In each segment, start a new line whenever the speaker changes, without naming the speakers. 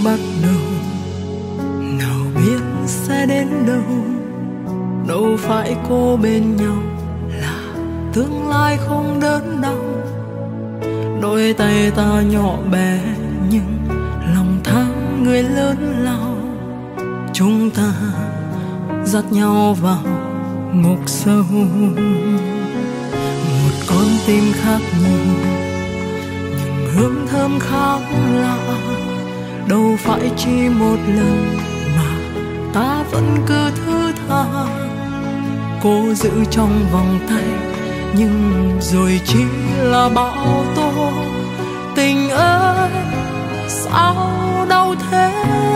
bắt đầu, nào biết sẽ đến đâu. Đâu phải cô bên nhau là tương lai không đớn đau. Đôi tay ta nhỏ bé nhưng lòng tham người lớn lao. Chúng ta dắt nhau vào ngục sâu, một con tim khác nhìn nhưng hương thơm khác lạ. Đâu phải chỉ một lần mà ta vẫn cứ thứ tha. Cô giữ trong vòng tay nhưng rồi chỉ là bão tố. Tình ơi sao đau thế.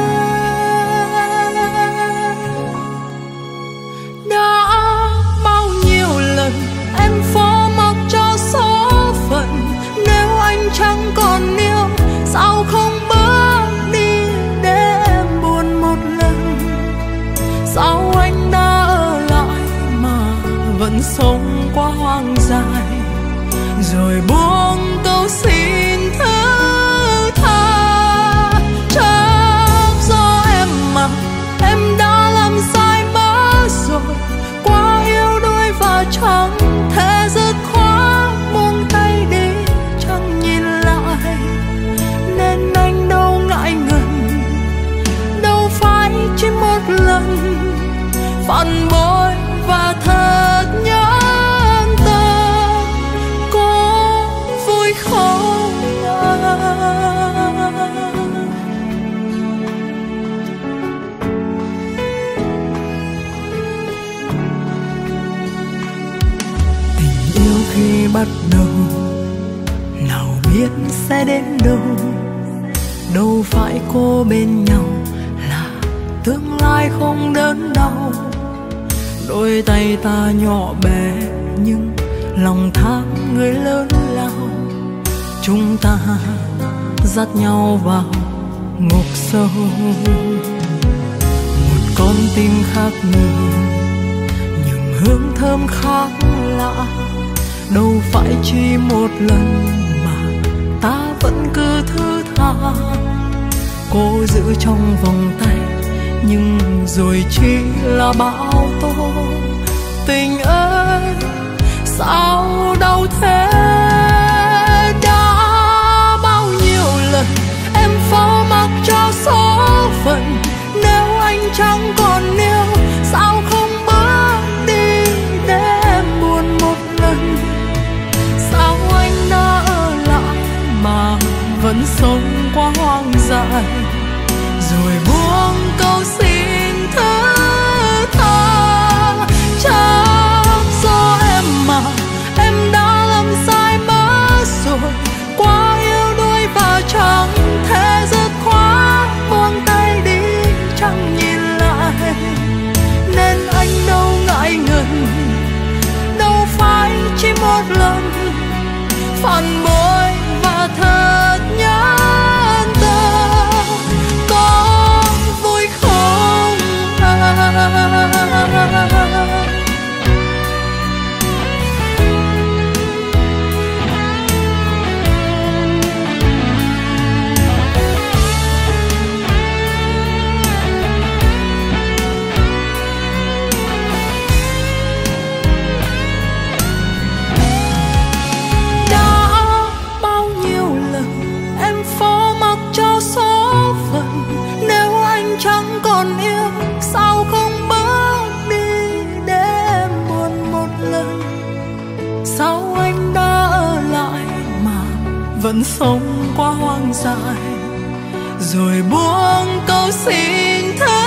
Đã bao nhiêu lần em phó mặc cho số phận. Nếu anh chẳng còn yêu sao không bước đi để em buồn một lần. Sao anh đã ở lại mà vẫn sống quá hoang dại, rồi buông câu xin thứ tha. Chắc do em mà em đã làm sai mất rồi. Quá yêu đuối và chẳng thể dứt khoát buông tay đi chẳng nhìn lại. Nên anh đâu ngại ngần, đâu phải chỉ một lần phản bội và thật nhẫn tâm. Có vui không Tình yêu khi bắt đầu, nào biết sẽ đến đâu. Đâu phải cô bên nhau là tương lai không đớn đau. Đôi tay ta nhỏ bé nhưng lòng tham người lớn lao. Chúng ta dắt nhau vào ngục sâu, một con tim khác nhìn nhưng hương thơm khác lạ. Đâu phải chỉ một lần mà ta vẫn cứ thứ tha. Cô giữ trong vòng tay nhưng rồi chỉ là bão tố. Tình ơi sao đau thế. Đã bao nhiêu lần em phó mặc cho số phận. Nếu anh chẳng còn yêu sao không bước đi để em buồn một lần. Sao anh đã ở lại mà vẫn sống quá hoang dại, rồi buông câu xin thứ tha. Chắc do em mà em đã làm sai mất rồi. Quá yêu đuối và chẳng thể dứt khoát buông tay đi chẳng nhìn lại. Nên anh đâu ngại ngần, đâu phải chỉ một lần phản bội và thật nhẫn tâm. Có vui không vẫn sống quá hoang dại, rồi buông câu xin thứ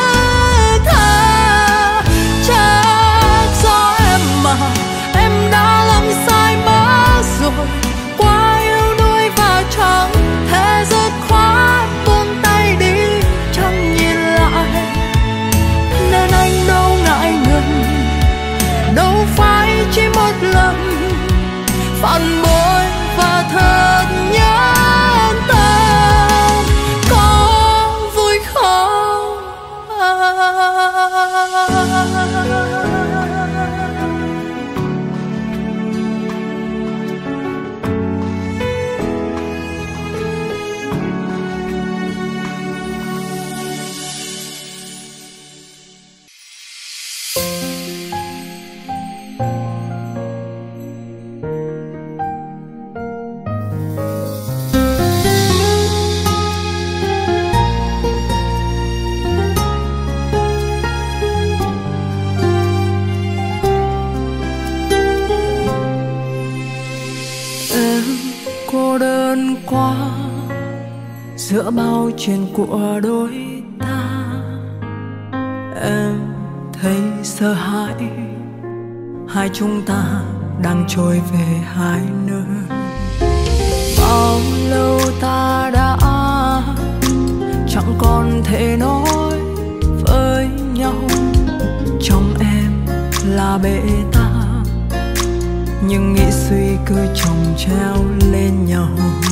tha. Chắc do em mà em đã làm sai mất rồi. Quá yêu đuối và chẳng thể dứt khoát buông tay đi chẳng nhìn lại. Nên anh đâu ngại ngần, đâu phải chỉ một lần phản bội và thật nhẫn tâm. Có vui không? giữa bao chuyện của đôi ta. Em thấy sợ hãi, hai chúng ta đang trôi về hai nơi. Bao lâu ta đã chẳng còn thể nói với nhau. Trong em là bể ta, nhưng nghĩ suy cứ chồng chéo lên nhau.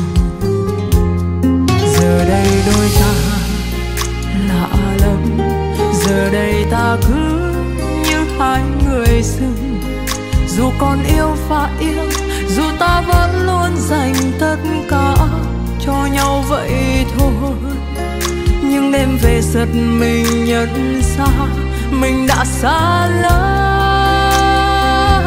Giờ đây đôi ta lạ lắm, giờ đây ta cứ như hai người xưa. Dù còn yêu và yêu, dù ta vẫn luôn dành tất cả cho nhau vậy thôi. Nhưng đêm về giật mình nhận ra mình đã xa lắm.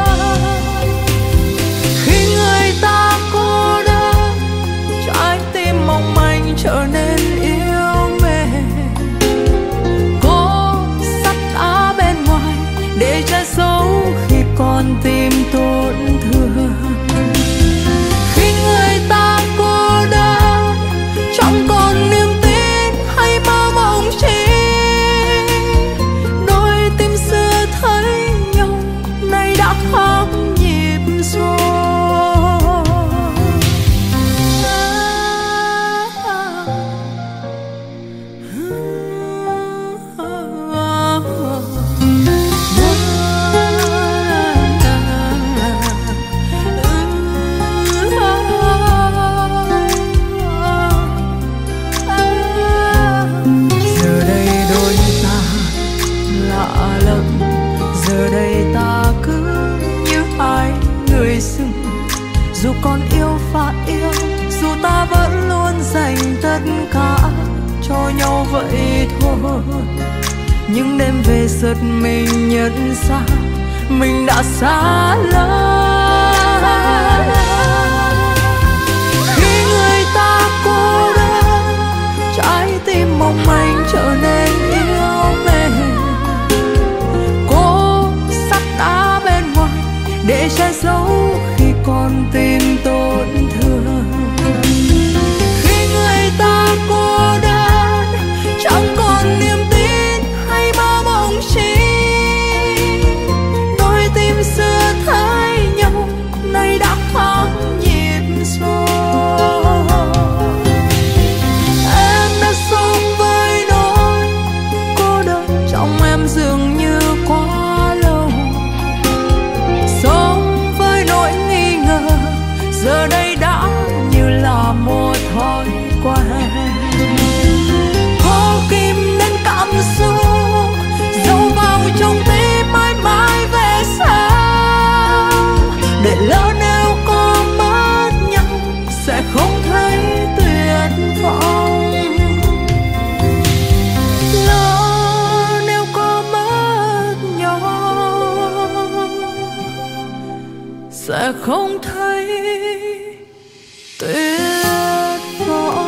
Khi người ta cô đơn, trái tim mong manh trở nên yếu mềm. Cố sắt đá bên ngoài để che giấu khi con tim tổn thương. Khi người ta cô đơn, chẳng còn niềm tin hay mơ mộng chi. Đôi tim xưa thấy nhau nay đã khác nhịp rồi. Giờ đây ta cứ như hai người xưa. Dù còn yêu và yêu, dù ta vẫn luôn dành tất cả cho nhau vậy thôi. Nhưng đêm về giật mình nhận ra mình đã xa lắm. Khi người ta cô đơn, trái tim mong manh trở nên yếu mềm. Để che giấu khi con tim tổn thương. Khi người ta cô đơn, chẳng còn niềm tin hay mơ mộng chi. Đôi tim xưa thấy nhau nay đã khác nhịp rồi. Em đã sống với nỗi cô đơn trong em dường như quá lâu. Giờ đây đã như là một thói quen. Cố kìm nén cảm xúc, giấu vào trong tim mãi mãi về sau. Để lỡ nếu có mất nhau sẽ không thấy tuyệt vọng. Lỡ nếu có mất nhau sẽ không thấy tuyệt vọng.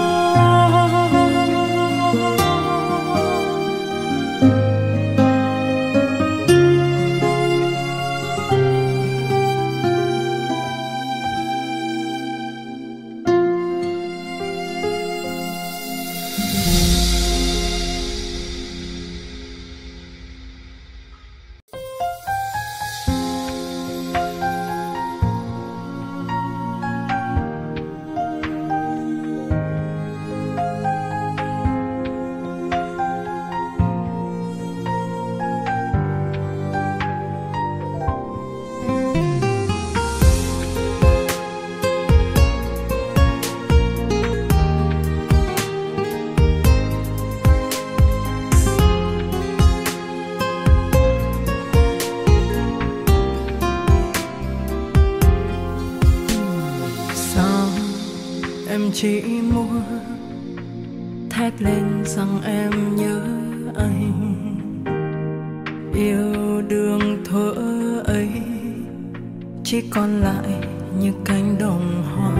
Chỉ muốn thét lên rằng em nhớ anh. Yêu đương thuở ấy chỉ còn lại như cánh đồng hoa.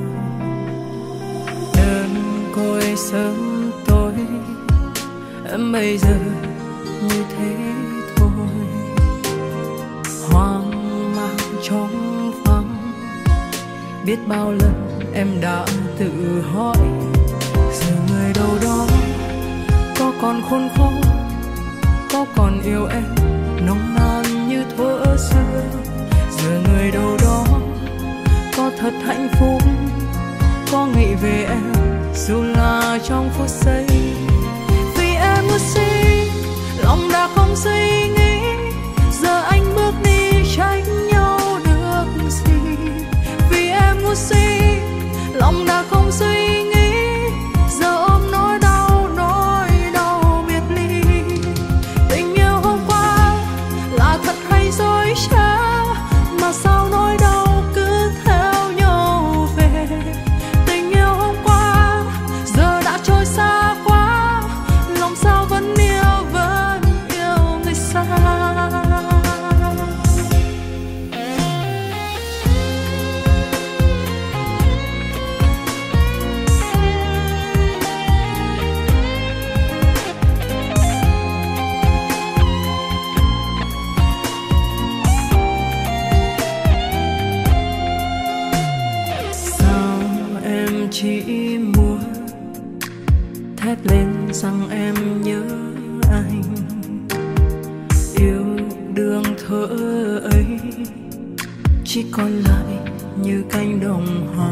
Đơn côi sớm tối, em bây giờ như thế thôi. Hoang mang trống vắng, biết bao lần em đã tự hỏi giờ còn khôn khó, có còn yêu em nồng nàn như thuở xưa. Giờ người đâu đó có thật hạnh phúc, có nghĩ về em dù là trong phút giây. Vì em ngu si, lòng đã không suy nghĩ, giờ anh bước đi tránh nhau được gì. Vì em ngu si, lòng đã không suy nghĩ, giờ ôm nỗi đau biệt ly. Tình yêu hôm qua là thật hay dối trá, mà sao nỗi đau cứ theo nhau về. Tình yêu hôm qua giờ đã trôi xa quá, lòng sao vẫn yêu người xa. Chỉ muốn thét lên rằng em nhớ anh, yêu đương thơ ấy chỉ còn lại như cánh đồng hoa.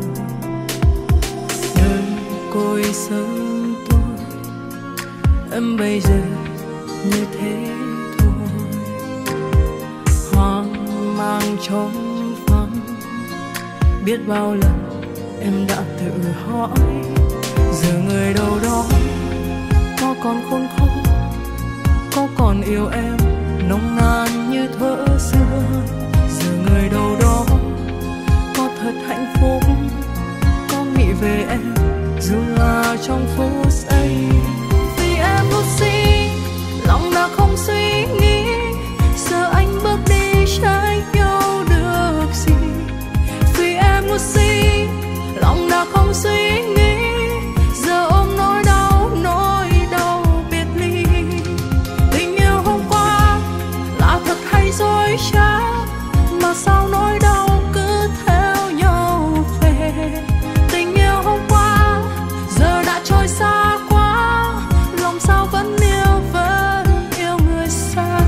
Đơn côi sớm tôi, em bây giờ như thế thôi. Hoang mang trống vắng, biết bao lần em đã tự hỏi, giờ người đâu đó có còn khôn khó, có còn yêu em nồng nàn như thuở xưa. Giờ người đâu đó có thật hạnh phúc, có nghĩ về em dù là trong phút giây. Vì em ngu si, lòng đã không suy nghĩ, giờ anh bước đi tránh nhau được gì. Vì em ngu si, lòng đã không suy nghĩ, giờ ôm nỗi đau biệt ly. Tình yêu hôm qua là thật hay dối trá, mà sao nỗi đau cứ theo nhau về. Tình yêu hôm qua giờ đã trôi xa quá, lòng sao vẫn yêu người xa.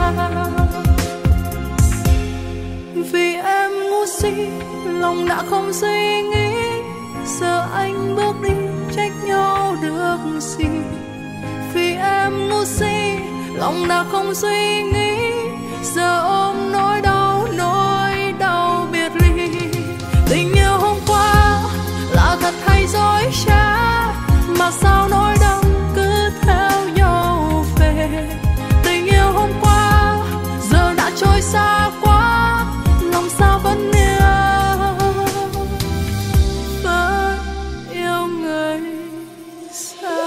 Vì em ngu si, lòng đã không suy nghĩ, giờ anh bước đi trách nhau được gì. Vì em ngu si, lòng đã không suy nghĩ, giờ ôm nỗi đau biệt ly. Tình yêu hôm qua là thật hay dối trá, mà sao nỗi đau cứ theo nhau về. Tình yêu hôm qua giờ đã trôi xa quá, lòng sao vẫn yêu người xa.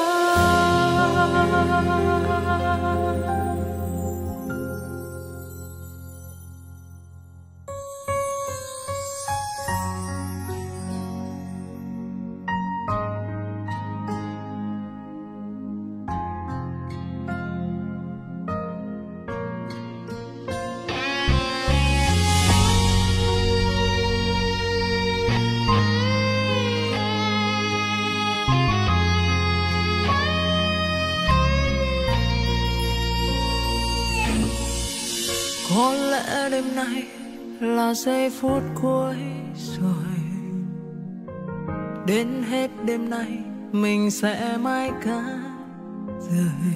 Có lẽ đêm nay là giây phút cuối rồi, đến hết đêm nay mình sẽ mãi cả đời.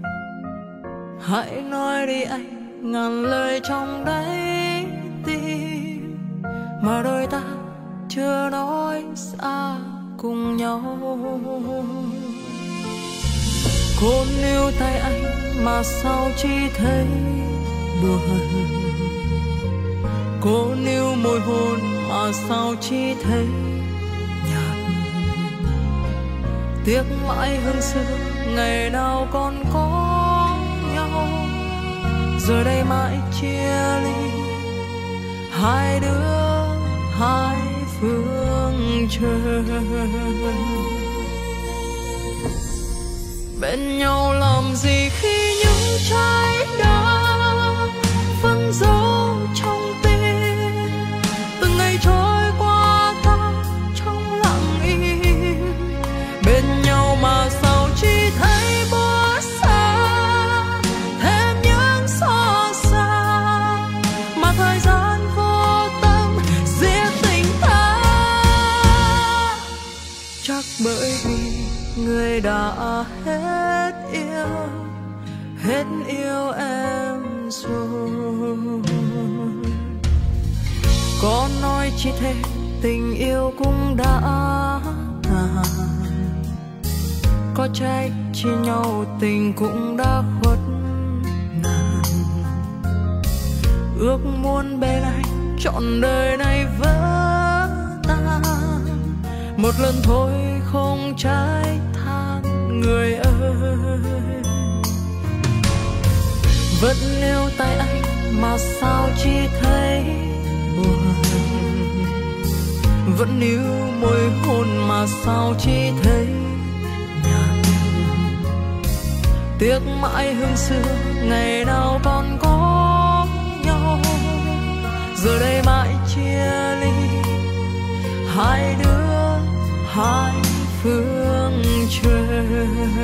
Hãy nói đi anh, ngàn lời trong đáy tim mà đôi ta chưa nói xa cùng nhau. Cô níu tay anh mà sao chỉ thấy buồn, cô níu môi hôn mà sao chỉ thấy nhạt. Tiếc mãi hương xưa ngày nào còn có nhau, giờ đây mãi chia ly, hai đứa hai phương trời. Bên nhau làm gì khi những trái đất vẫn giấu trong tim. Từng ngày trôi qua ta trong lặng im, bên nhau mà sao chỉ thấy bữa người đã hết yêu em rồi. Có nói chỉ thế tình yêu cũng đã tàn, có trách chia nhau tình cũng đã khuất ngàn. Ước muốn bên anh trọn đời này vỡ tan, một lần thôi không trái than người ơi. Vẫn níu tay anh mà sao chỉ thấy buồn, vẫn níu môi hôn mà sao chỉ thấy nhạt. Tiếc mãi hương xưa ngày nào còn có nhau, giờ đây mãi chia ly, hai đứa hai phương trời.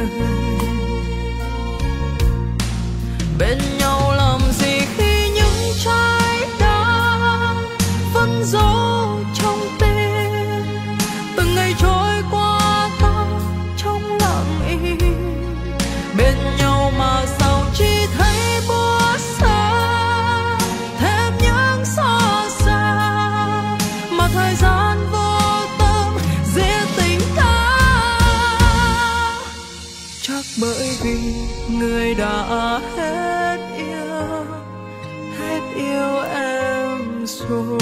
Bên nhau làm gì khi những trái đang vẫn dấu trong tim, từng ngày trôi qua ta trong lặng im. Bên nhau mà sao chỉ thấy búa xa, thêm những xót xa mà thời gian vô tâm giết tình ta. Chắc bởi vì người đã hết yêu em rồi.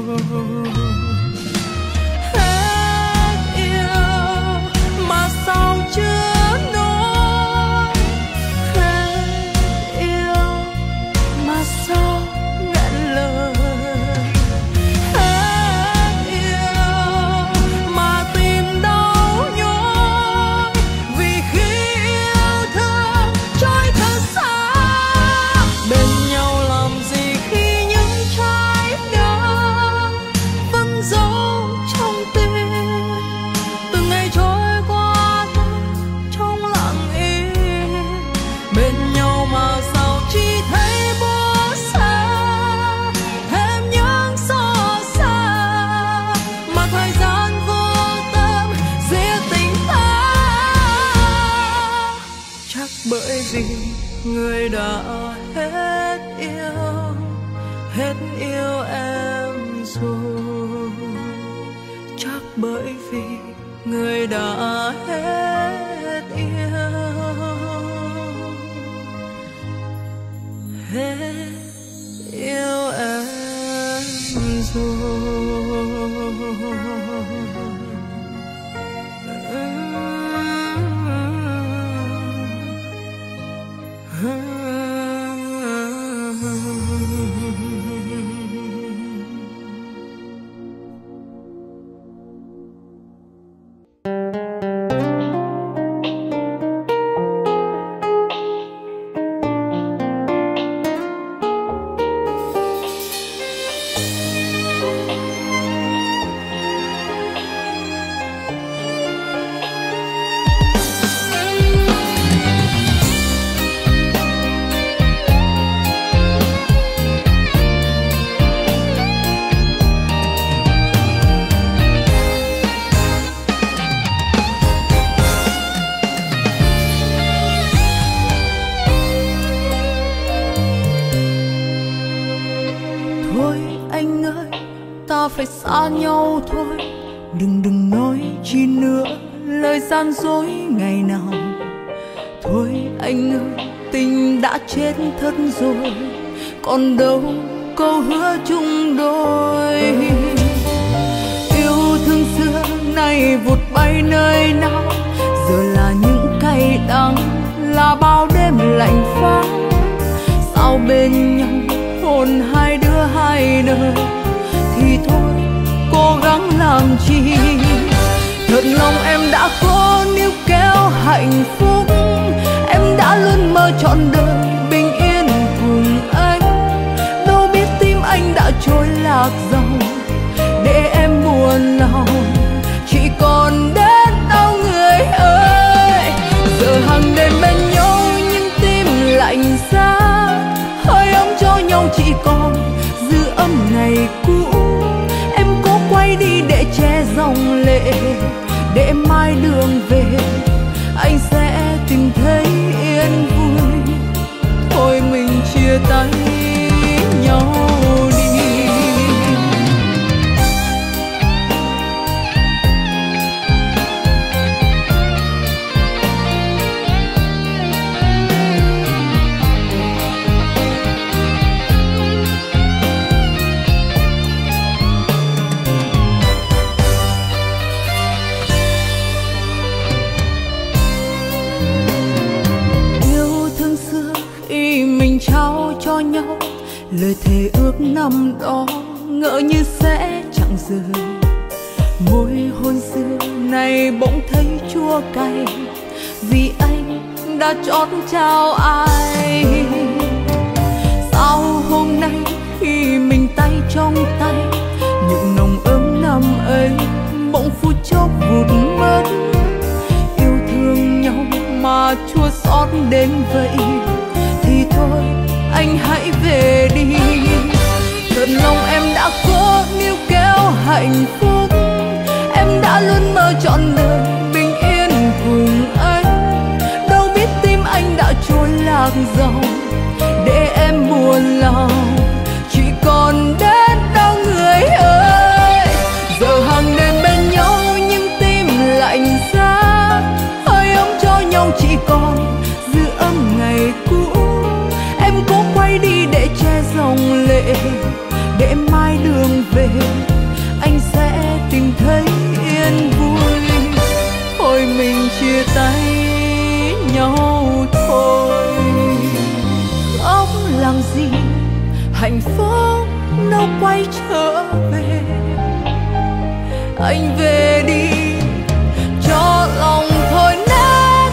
Hết yêu mà sao chưa nói, hết yêu mà sao ngại lời. Hết yêu mà tìm đau nhói, vì khi yêu thương trôi thật xa. Bên nhau làm gì khi những trái đắng vẫn dấu trong tim, từng ngày trôi qua ta trong lặng im. Bên nhau mà sao chỉ thấy búa xa, thêm những xót xa mà thời gian vô tâm giết tình ta. Chắc bởi vì người đã hết yêu em rồi. Chắc bởi vì người đã hết yêu em rồi. Phải xa nhau thôi, đừng nói chi nữa lời gian dối ngày nào. Thôi anh ơi, tình đã chết thật rồi, còn đâu câu hứa chung đôi. Yêu thương xưa nay vụt bay nơi nào, giờ là những cay đắng, là bao đêm lạnh vắng. Sao bên nhau hồn hai đứa hai nơi, thì thôi cố gắng làm chi. Thật lòng em đã có níu kéo hạnh phúc, em đã luôn mơ trọn đời bình yên cùng anh. Đâu biết tim anh đã trôi lạc dòng, để em buồn lòng chỉ còn đến đau người ơi. Giờ hàng đêm bên nhau nhưng tim lạnh giá, hơi ấm cho nhau chỉ còn dư âm ngày cũ. Em cố quay đi để che dòng lệ, để mai đường về mình chia tay nhau đi. Trao cho nhau lời thề ước năm đó, ngỡ như sẽ chẳng rời. Môi hôn xưa này bỗng thấy chua cay, vì anh đã chót trao ai. Sao hôm nay khi mình tay trong tay, những nồng ấm năm ấy bỗng phút chốc vụt mất. Yêu thương nhau mà chua xót đến vậy, thì thôi anh hãy về đi. Thật lòng em đã cố níu kéo hạnh phúc, em đã luôn mơ trọn đời bình yên cùng anh. Đâu biết tim anh đã trôi lạc dòng, để em buồn lòng chỉ còn đến đau người ơi. Giờ hàng đêm bên nhau nhưng tim lạnh giá, hơi ấm cho nhau chỉ còn dư âm ngày cũ. Em cố quay đi để che dòng lệ, để mai đường về anh sẽ tìm thấy yên vui. Thôi mình chia tay nhau thôi, khóc làm gì, hạnh phúc đâu quay trở về. Anh về đi cho lòng thôi nát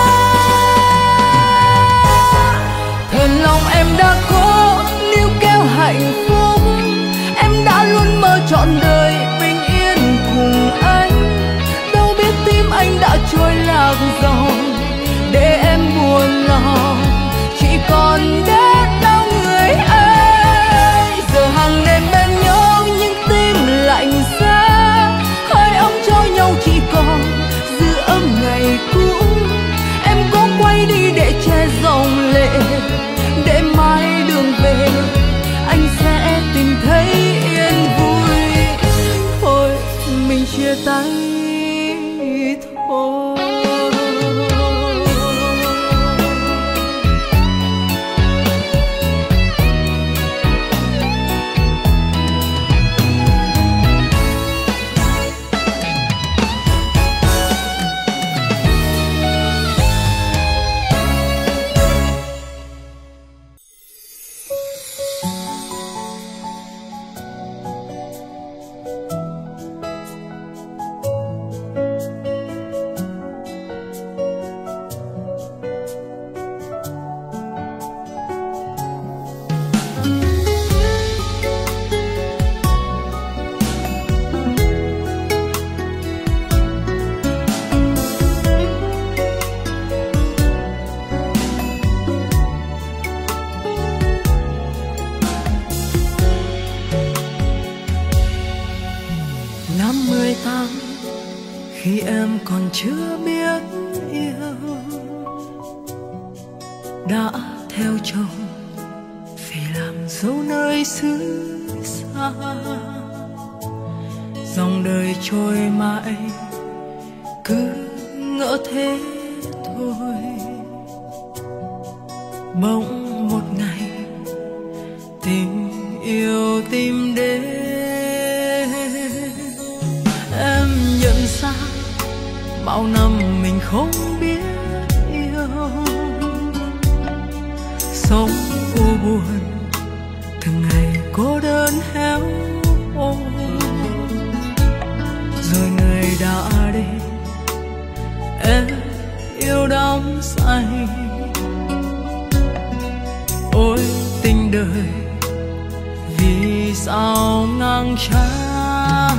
tan. Thật lòng em đã cố níu kéo hạnh phúc, em đã luôn mơ trọn đời bình yên cùng anh. Đâu biết tim anh đã trôi lạc dòng, để em buồn lòng chỉ còn đến đau người ấy. Giờ hàng đêm bên nhau nhưng tim lạnh giá, hơi ấm cho nhau chỉ còn dư âm ngày cũ. Em cố quay đi để che dòng lệ, để mai đường về anh sẽ tìm thấy yên vui. Thôi mình chia tay thôi. Khi em còn chưa biết yêu, đã theo chồng vì làm dâu nơi xứ xa. Dòng đời trôi mãi cứ ngỡ thế thôi. Bỗng một ngày tình yêu tìm đến, em nhận ra bao năm mình không biết yêu. Sống u buồn từng ngày cô đơn héo hon, rồi người đã đi em yêu đắm say. Ôi tình đời vì sao ngang trái,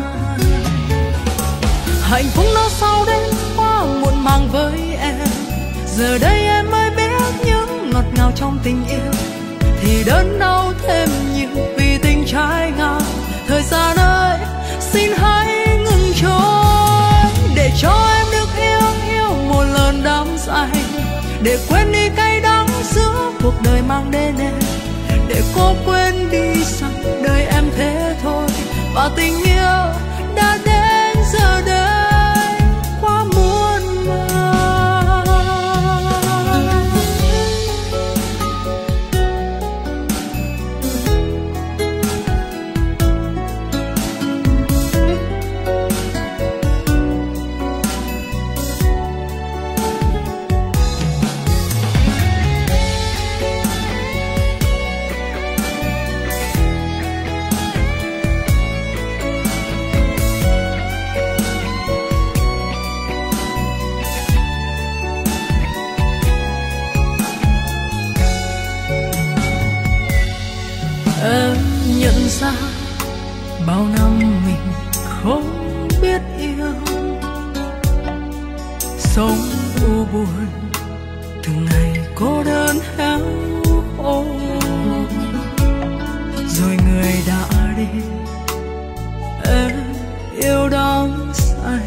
hạnh phúc nó sao đến quá muộn màng với em. Giờ đây em mới biết những ngọt ngào trong tình yêu thì đớn đau thêm nhiều vì tình trái ngang. Thời gian ơi xin hãy ngừng trôi, để cho em được yêu một lần đắm say, để quên đi cay đắng giữa cuộc đời mang đến em, để cô quên đi rằng đời em thế thôi. Và tình yêu đã đến giờ đây quá muôn màng. Em nhận ra bao năm mình không biết yêu, sống u buồn từng ngày cô đơn héo ôi. Rồi người đã đi, em yêu đắm say.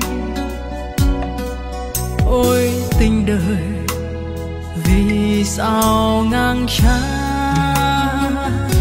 Ôi tình đời vì sao ngang trái,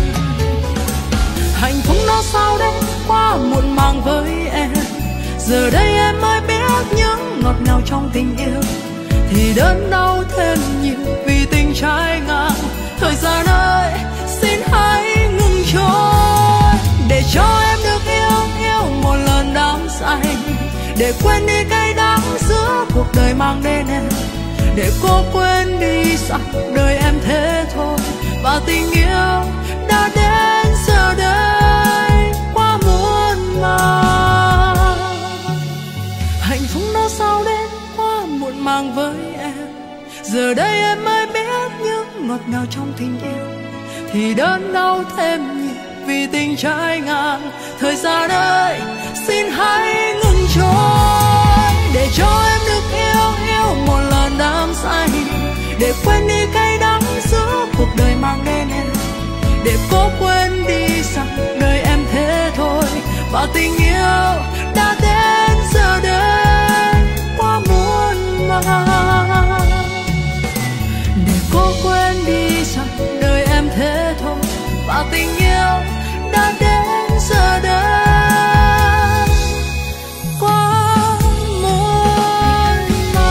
hạnh phúc nó sao đấy quá muộn màng với em. Giờ đây em mới biết những ngọt ngào trong tình yêu thì đớn đau thêm nhiều vì tình trái ngang. Thời gian ơi xin hãy ngừng trôi, để cho em được yêu một lần đắm say, để quên đi cay đắng giữa cuộc đời mang đến em, để cô quên đi rằng đời em thế thôi. Và tình yêu đã đến giờ đây quá muôn màng, hạnh phúc nó sao đến quá muộn màng với em. Giờ đây em mới biết những ngọt ngào trong tình yêu thì đớn đau thêm nhiều vì tình trái ngang. Thời gian ơi xin hãy ngừng trôi, để cho em được yêu một lần đắm say, để quên đi cay đắng giữa cuộc đời mang đến em, để cô quên đi rằng đời em thế thôi. Và tình yêu đã đến giờ đây quá muôn màng, để cô quên đi rằng đời em thế thôi. Và tình yêu đã đến giờ đây quá muôn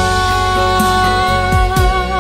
màng.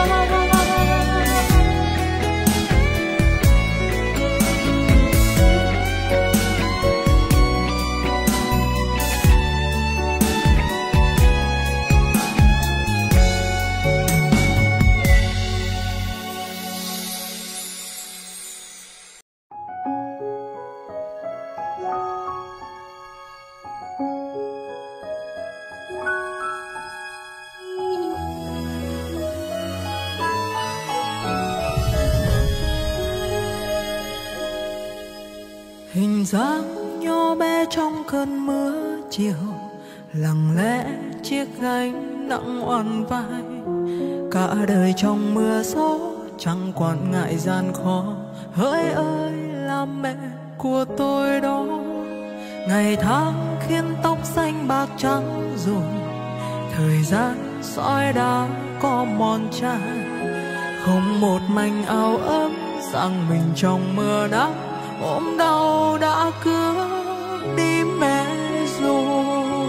Hình dáng nhỏ bé trong cơn mưa chiều, lặng lẽ chiếc gánh nặng oằn vai. Cả đời trong mưa gió chẳng quản ngại gian khó. Hỡi ơi là mẹ của tôi đó, ngày tháng khiến tóc xanh bạc trắng rồi, thời gian soi đã có mòn chai. Không một mảnh áo ấm rằng mình trong mưa nắng, ôm đau đã cướp đi mẹ rồi.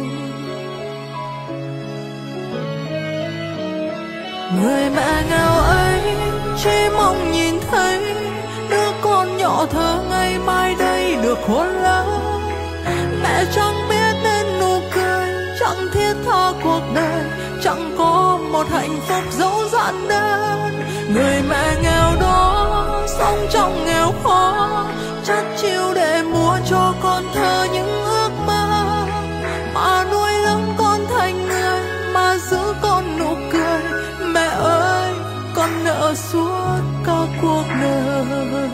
Người mẹ nghèo ấy chỉ mong nhìn thấy đứa con nhỏ thơ ngày mai đây được hôn lớn. Mẹ chẳng biết nên nụ cười, chẳng thiết tha cuộc đời, chẳng có một hạnh phúc dẫu dạn đơn. Người mẹ nghèo đó sống trong nghèo khó, chắt chiu để mua cho con thơ những ước mơ, mà nuôi lớn con thành người, mà giữ con nụ cười. Mẹ ơi con nợ suốt cả cuộc đời.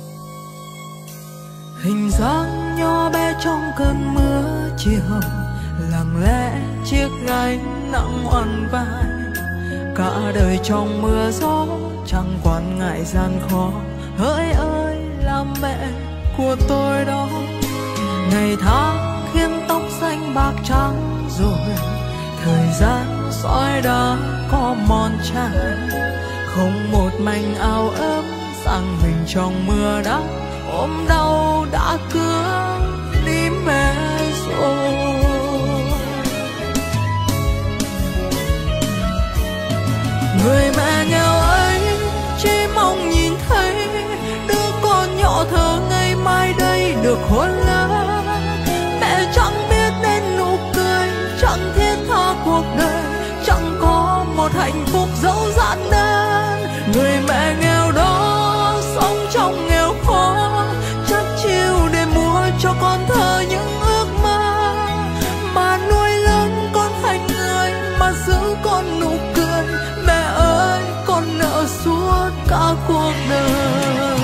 Hình dáng nhỏ bé trong cơn mưa chiều, chiếc gánh nặng oằn vai. Cả đời trong mưa gió chẳng quản ngại gian khó. Hỡi ơi làm mẹ của tôi đó. Ngày tháng khiến tóc xanh bạc trắng rồi, thời gian soi đã có mòn chán. Không một mảnh áo ấm sang mình trong mưa nắng, ôm đau đã cướp đi mẹ rồi. Người mẹ nghèo ấy chỉ mong nhìn thấy đứa con nhỏ thơ ngày mai đây được hôn lớn. Mẹ chẳng biết đến nụ cười, chẳng thiết tha cuộc đời, chẳng có một hạnh phúc dẫu dạn đơn. Người mẹ nghèo đó sống trong nghèo khó, chắc chiêu để mua cho con thơ những ước mơ, mà nuôi lớn con thành người, mà giữ con nụ cười. Mẹ ơi con nợ suốt cả cuộc đời.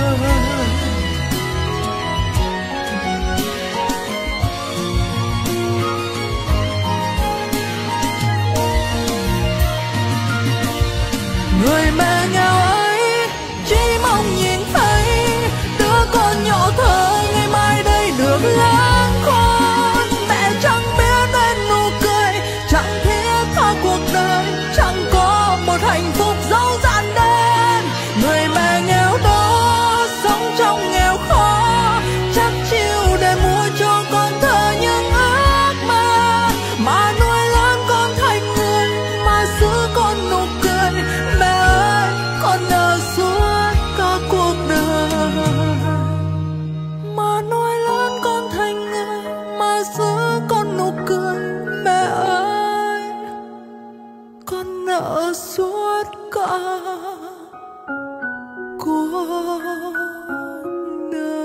Người mẹ nghèo ấy chỉ mong nhìn thấy đứa con nhỏ thơ ngày mai đây được lớn khôn. Mẹ chẳng biết đến nụ cười, chẳng thiết tha cuộc đời, chẳng có một hạnh phúc dẫu dạn đơn. Người mẹ nghèo đó sống trong nghèo khó, chắc chiêu để mua cho con thơ những ước mơ, mà nuôi lớn con thành người, mà giữ con nụ cười. Mẹ ơi con nợ suốt cả cuộc đời, mà nuôi lớn con thành người, mà giữ con nụ cười. Mẹ ơi con nợ suốt cả cuộc đời.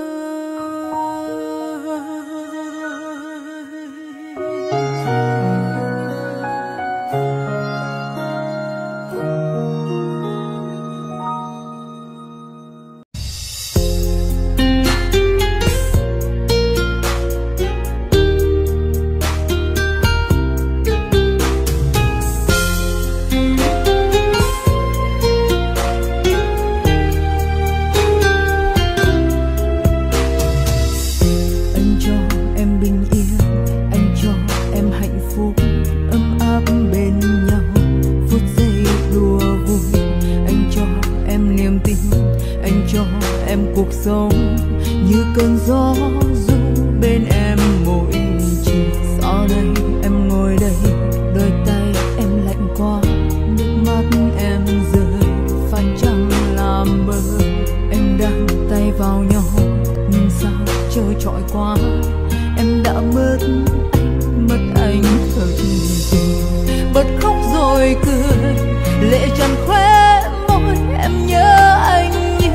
Cuộc sống như cơn gió du bên em mỗi chiều. Sau đây em ngồi đây, đôi tay em lạnh quá, nước mắt em rơi, phải chăng làm bờ. Em đang tay vào nhau nhưng sao chơi trọi quá. Em đã mất anh thật tình, bật khóc rồi cười, lệ tràn khóe môi. Em nhớ anh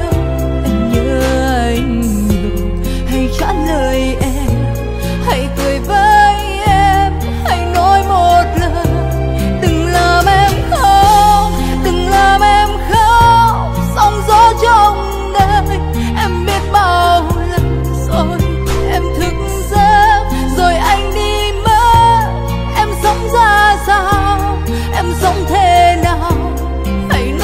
hãy trả lời em, hãy cười với em, hãy nói một lời. Đừng làm em khóc, đừng làm em khóc. Sóng gió trong đời em biết bao lần rồi. Em thức giấc rồi anh đi mất. Em sống ra sao, em sống thế nào, hãy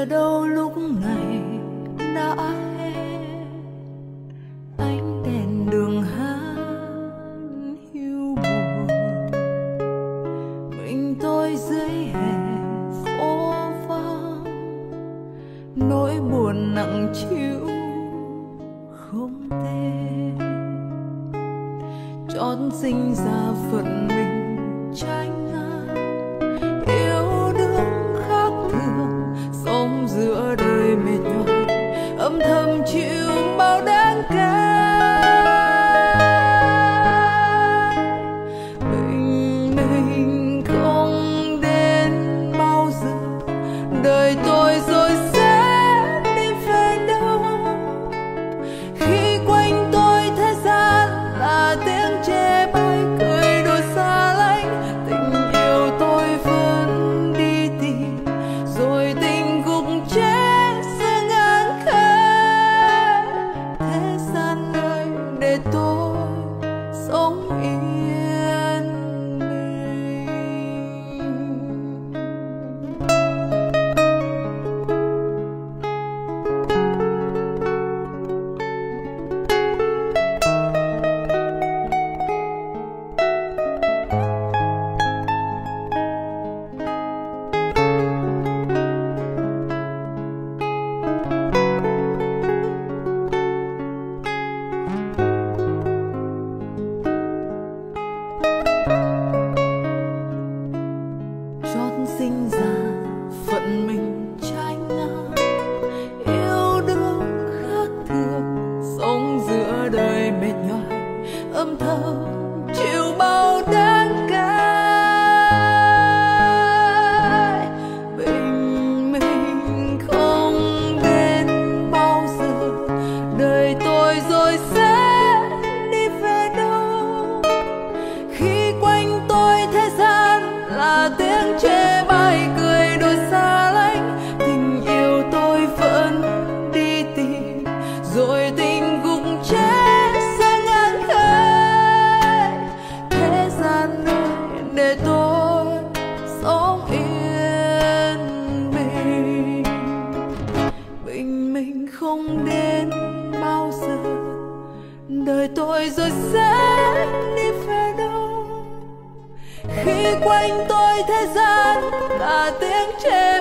về đâu lúc này đã hết, ánh đèn đường hát hiu buồn, mình tôi dưới hè phố vắng, nỗi buồn nặng trĩu không tên. Chót sinh ra phận mình tranh ngang, yêu đương khác thường, sống giữa đời mệt nhọc, âm thầm chịu bao đáng cay. Mình không đến bao giờ, đời tôi rồi sẽ đi về đâu, khi quanh tôi thế gian là tiếng chê bai cười đùa xa lánh. Tình yêu tôi vẫn đi tìm, rồi tình gục chết giữa ngang khơi. Thế gian nơi để tôi sống yên bình. Chót sinh ra phận mình tranh ngang, yêu đương khác thường, sống giữa đời mệt nhọc, âm thầm chịu bao đáng cay. Mình không đến bao giờ, đời tôi rồi sẽ đi về đâu, khi quanh tôi thế gian là tiếng chê bai cười đùa xa lánh. Tình yêu tôi vẫn đi tìm, rồi tình gục chết giữa ngang khơi. Thế gian nơi để tôi sống yên bình. Mình không đến bao giờ, đời tôi rồi sẽ đi về đâu, khi quanh tôi thế gian là tiếng chê